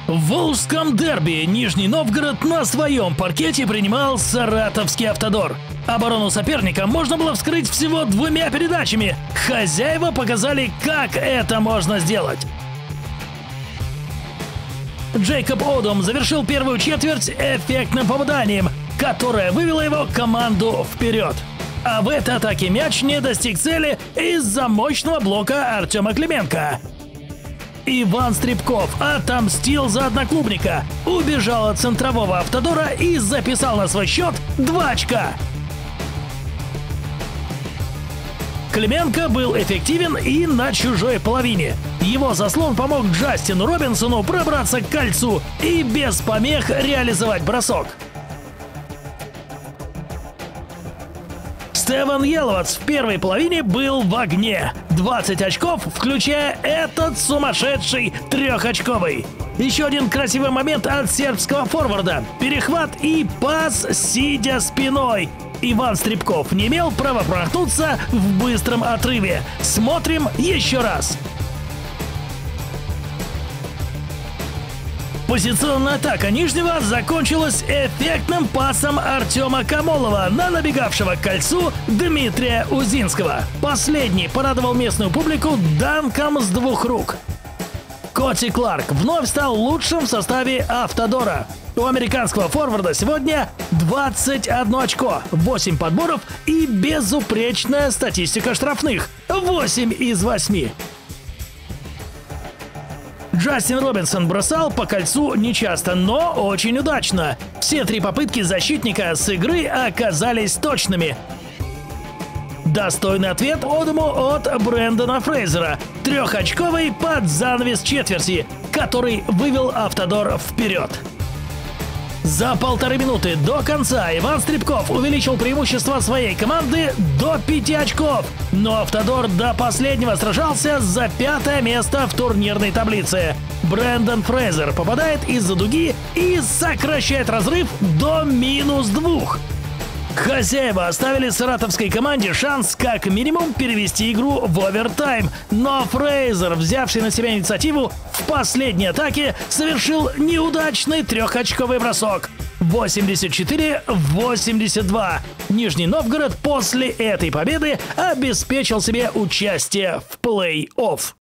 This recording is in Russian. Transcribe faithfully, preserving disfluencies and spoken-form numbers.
В Волжском дерби Нижний Новгород на своем паркете принимал Саратовский Автодор. Оборону соперника можно было вскрыть всего двумя передачами. Хозяева показали, как это можно сделать. Джейкоб Одум завершил первую четверть эффектным попаданием, которое вывело его команду вперед. А в этой атаке мяч не достиг цели из-за мощного блока Артема Клименко. Иван Стрибков отомстил за одноклубника, убежал от центрового Автодора и записал на свой счет два очка. Клименко был эффективен и на чужой половине. Его заслон помог Джастину Робинсону пробраться к кольцу и без помех реализовать бросок. Стевен Еловац в первой половине был в огне. двадцать очков, включая этот сумасшедший трехочковый. Еще один красивый момент от сербского форварда. Перехват и пас, сидя спиной. Иван Стрибков не имел права промахнуться в быстром отрыве. Смотрим еще раз. Позиционная атака Нижнего закончилась эффектным пасом Артема Камолова на набегавшего к кольцу Дмитрия Узинского. Последний порадовал местную публику данком с двух рук. Коти Кларк вновь стал лучшим в составе Автодора. У американского форварда сегодня двадцать одно очко, восемь подборов и безупречная статистика штрафных – восемь из восьми. Джастин Робинсон бросал по кольцу нечасто, но очень удачно. Все три попытки защитника с игры оказались точными. Достойный ответ Одуму от Брэндона Фрейзера. Трехочковый под занавес четверти, который вывел Автодор вперед. За полторы минуты до конца Иван Стрибков увеличил преимущество своей команды до пяти очков, но Автодор до последнего сражался за пятое место в турнирной таблице. Брэндон Фрейзер попадает из-за дуги и сокращает разрыв до минус двух. Хозяева оставили саратовской команде шанс как минимум перевести игру в овертайм, но Фрейзер, взявший на себя инициативу в последней атаке, совершил неудачный трехочковый бросок. восемьдесят четыре восемьдесят два. Нижний Новгород после этой победы обеспечил себе участие в плей-офф.